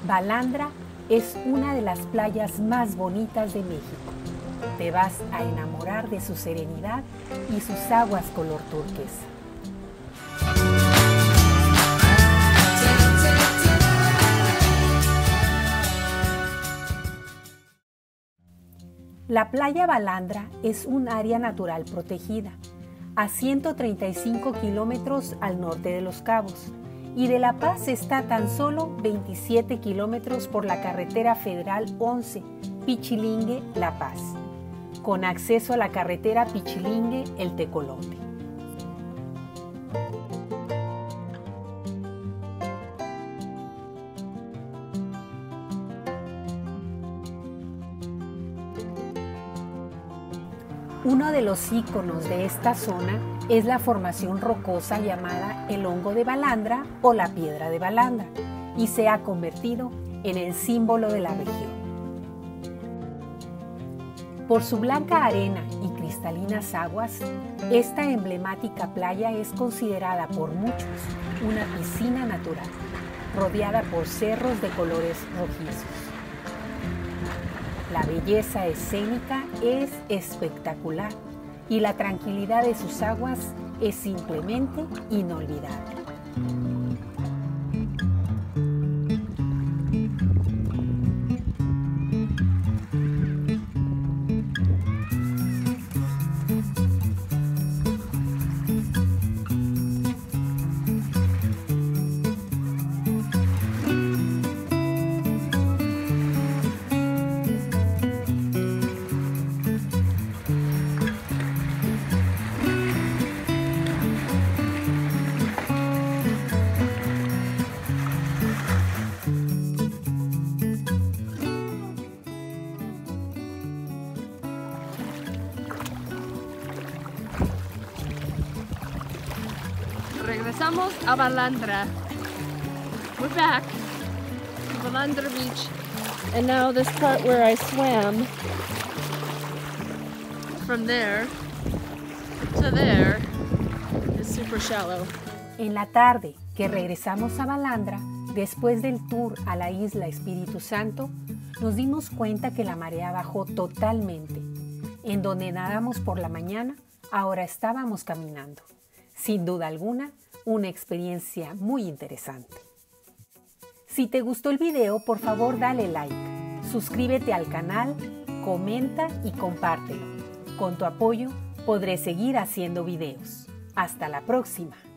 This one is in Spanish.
Balandra es una de las playas más bonitas de México. Te vas a enamorar de su serenidad y sus aguas color turquesa. La playa Balandra es un área natural protegida, a 135 kilómetros al norte de Los Cabos, y de La Paz está a tan solo 27 kilómetros por la carretera federal 11, Pichilingue-La Paz, con acceso a la carretera Pichilingue-El Tecolote. Uno de los íconos de esta zona es la formación rocosa llamada el hongo de Balandra o la piedra de Balandra, y se ha convertido en el símbolo de la región. Por su blanca arena y cristalinas aguas, esta emblemática playa es considerada por muchos una piscina natural, rodeada por cerros de colores rojizos. La belleza escénica es espectacular y la tranquilidad de sus aguas es simplemente inolvidable. Regresamos a Balandra. We're back to Balandra Beach. And now this part where I swam from there to there is super shallow. En la tarde que regresamos a Balandra, después del tour a la isla Espíritu Santo, nos dimos cuenta que la marea bajó totalmente. En donde nadamos por la mañana, ahora estábamos caminando. Sin duda alguna, una experiencia muy interesante. Si te gustó el video, por favor dale like, suscríbete al canal, comenta y compártelo. Con tu apoyo podré seguir haciendo videos. Hasta la próxima.